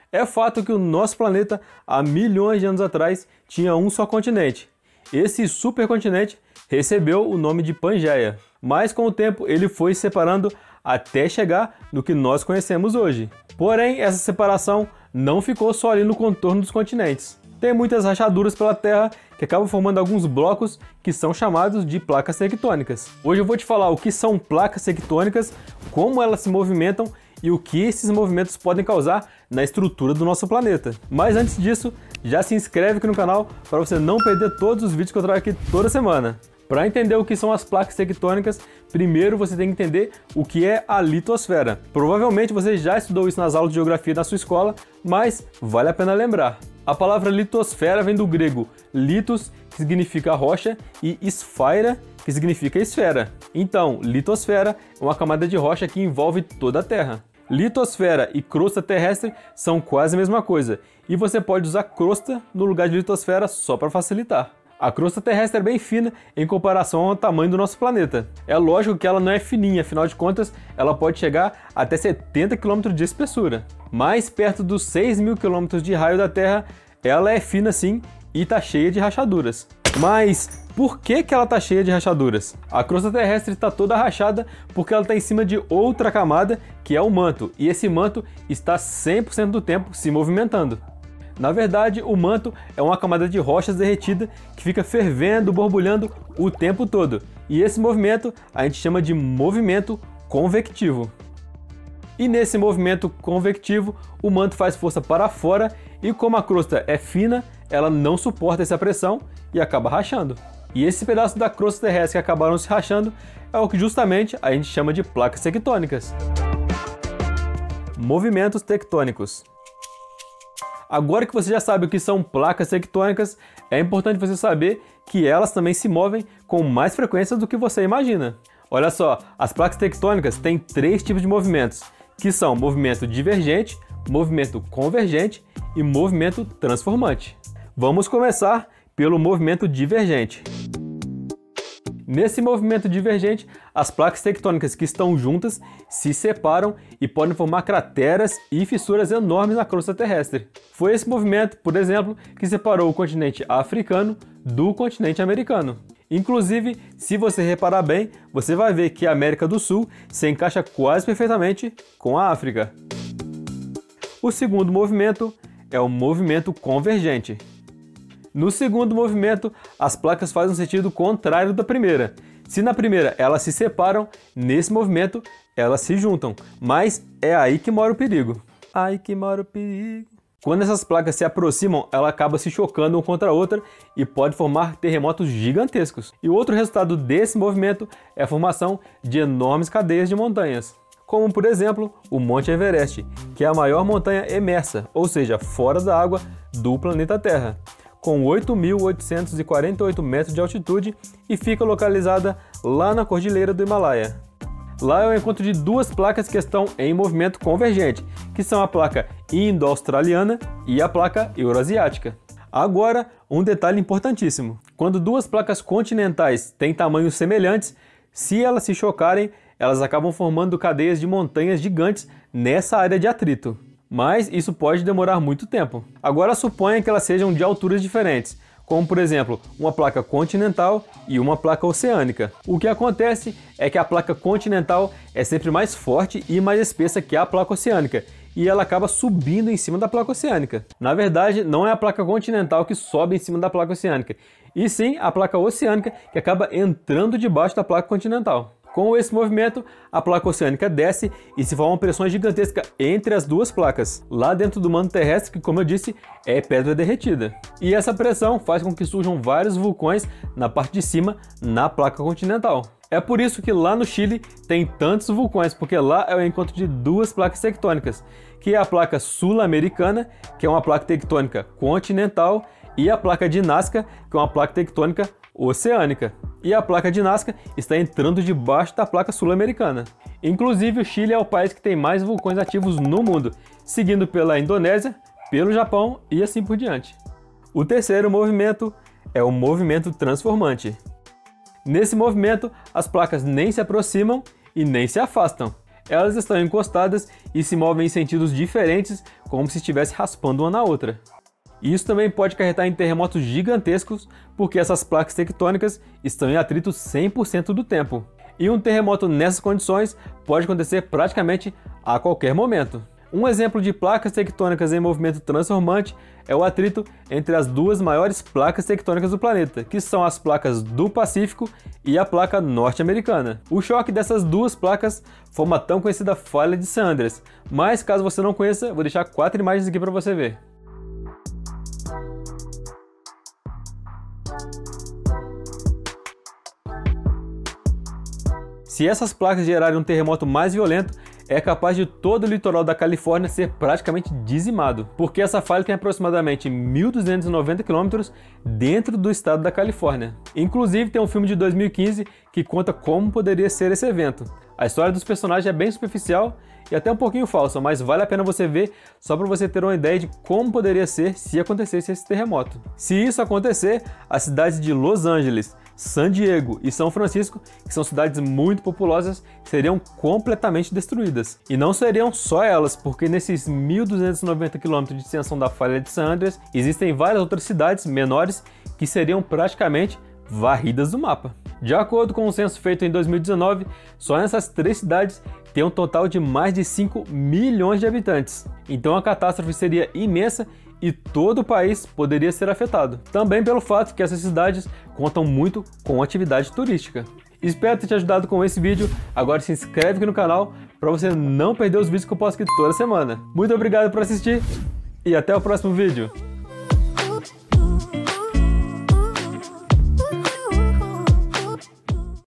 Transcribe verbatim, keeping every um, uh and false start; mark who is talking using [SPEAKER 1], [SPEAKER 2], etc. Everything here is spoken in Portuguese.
[SPEAKER 1] É fato que o nosso planeta, há milhões de anos atrás, tinha um só continente. Esse supercontinente recebeu o nome de Pangeia, mas com o tempo ele foi se separando até chegar no que nós conhecemos hoje. Porém, essa separação não ficou só ali no contorno dos continentes. Tem muitas rachaduras pela Terra que acabam formando alguns blocos que são chamados de placas tectônicas. Hoje eu vou te falar o que são placas tectônicas, como elas se movimentam e o que esses movimentos podem causar na estrutura do nosso planeta. Mas antes disso, já se inscreve aqui no canal para você não perder todos os vídeos que eu trago aqui toda semana. Para entender o que são as placas tectônicas, primeiro você tem que entender o que é a litosfera. Provavelmente você já estudou isso nas aulas de geografia da sua escola, mas vale a pena lembrar. A palavra litosfera vem do grego litos, que significa rocha, e sphaira, que significa esfera. Então, litosfera é uma camada de rocha que envolve toda a Terra. Litosfera e crosta terrestre são quase a mesma coisa, e você pode usar crosta no lugar de litosfera só para facilitar. A crosta terrestre é bem fina em comparação ao tamanho do nosso planeta. É lógico que ela não é fininha, afinal de contas, ela pode chegar até setenta quilômetros de espessura. Mais perto dos seis mil quilômetros de raio da Terra, ela é fina sim e está cheia de rachaduras. Mas por que que ela está cheia de rachaduras? A crosta terrestre está toda rachada porque ela está em cima de outra camada, que é o manto, e esse manto está cem por cento do tempo se movimentando. Na verdade, o manto é uma camada de rochas derretida que fica fervendo, borbulhando o tempo todo. E esse movimento a gente chama de movimento convectivo. E nesse movimento convectivo, o manto faz força para fora e como a crosta é fina, ela não suporta essa pressão e acaba rachando. E esse pedaço da crosta terrestre que acabaram se rachando é o que justamente a gente chama de placas tectônicas. Movimentos tectônicos. Agora que você já sabe o que são placas tectônicas, é importante você saber que elas também se movem com mais frequência do que você imagina. Olha só, as placas tectônicas têm três tipos de movimentos, que são movimento divergente, movimento convergente e movimento transformante. Vamos começar pelo movimento divergente. Nesse movimento divergente, as placas tectônicas que estão juntas se separam e podem formar crateras e fissuras enormes na crosta terrestre. Foi esse movimento, por exemplo, que separou o continente africano do continente americano. Inclusive, se você reparar bem, você vai ver que a América do Sul se encaixa quase perfeitamente com a África. O segundo movimento é o movimento convergente. No segundo movimento, as placas fazem um sentido contrário da primeira. Se na primeira elas se separam, nesse movimento elas se juntam. Mas é aí que mora o perigo. Aí que mora o perigo. Quando essas placas se aproximam, ela acaba se chocando uma contra a outra e pode formar terremotos gigantescos. E o outro resultado desse movimento é a formação de enormes cadeias de montanhas. Como, por exemplo, o Monte Everest, que é a maior montanha emersa, ou seja, fora da água do planeta Terra, com oito mil oitocentos e quarenta e oito metros de altitude e fica localizada lá na Cordilheira do Himalaia. Lá é o encontro de duas placas que estão em movimento convergente, que são a placa indo-australiana e a placa euroasiática. Agora, um detalhe importantíssimo. Quando duas placas continentais têm tamanhos semelhantes, se elas se chocarem, elas acabam formando cadeias de montanhas gigantes nessa área de atrito. Mas isso pode demorar muito tempo. Agora suponha que elas sejam de alturas diferentes, como por exemplo, uma placa continental e uma placa oceânica. O que acontece é que a placa continental é sempre mais forte e mais espessa que a placa oceânica, e ela acaba subindo em cima da placa oceânica. Na verdade, não é a placa continental que sobe em cima da placa oceânica, e sim a placa oceânica que acaba entrando debaixo da placa continental. Com esse movimento, a placa oceânica desce e se forma uma pressão gigantesca entre as duas placas, lá dentro do manto terrestre, que, como eu disse, é pedra derretida. E essa pressão faz com que surjam vários vulcões na parte de cima, na placa continental. É por isso que lá no Chile tem tantos vulcões, porque lá é o encontro de duas placas tectônicas, que é a placa sul-americana, que é uma placa tectônica continental, e a placa de Nazca, que é uma placa tectônica oceânica. E a placa de Nazca está entrando debaixo da placa sul-americana. Inclusive, o Chile é o país que tem mais vulcões ativos no mundo, seguindo pela Indonésia, pelo Japão e assim por diante. O terceiro movimento é o movimento transformante. Nesse movimento, as placas nem se aproximam e nem se afastam. Elas estão encostadas e se movem em sentidos diferentes, como se estivesse raspando uma na outra. Isso também pode acarretar em terremotos gigantescos, porque essas placas tectônicas estão em atrito cem por cento do tempo. E um terremoto nessas condições pode acontecer praticamente a qualquer momento. Um exemplo de placas tectônicas em movimento transformante é o atrito entre as duas maiores placas tectônicas do planeta, que são as placas do Pacífico e a placa norte-americana. O choque dessas duas placas forma a tão conhecida falha de San Andreas, mas caso você não conheça, vou deixar quatro imagens aqui para você ver. Se essas placas gerarem um terremoto mais violento, é capaz de todo o litoral da Califórnia ser praticamente dizimado, porque essa falha tem aproximadamente mil duzentos e noventa quilômetros dentro do estado da Califórnia. Inclusive tem um filme de dois mil e quinze que conta como poderia ser esse evento. A história dos personagens é bem superficial e até um pouquinho falsa, mas vale a pena você ver só para você ter uma ideia de como poderia ser se acontecesse esse terremoto. Se isso acontecer, as cidades de Los Angeles, San Diego e São Francisco, que são cidades muito populosas, seriam completamente destruídas. E não seriam só elas, porque nesses mil duzentos e noventa quilômetros de extensão da falha de San Andreas, existem várias outras cidades menores que seriam praticamente varridas do mapa. De acordo com um censo feito em dois mil e dezenove, só nessas três cidades tem um total de mais de cinco milhões de habitantes. Então a catástrofe seria imensa e todo o país poderia ser afetado. Também pelo fato que essas cidades contam muito com atividade turística. Espero ter te ajudado com esse vídeo. Agora se inscreve aqui no canal para você não perder os vídeos que eu posto aqui toda semana. Muito obrigado por assistir e até o próximo vídeo.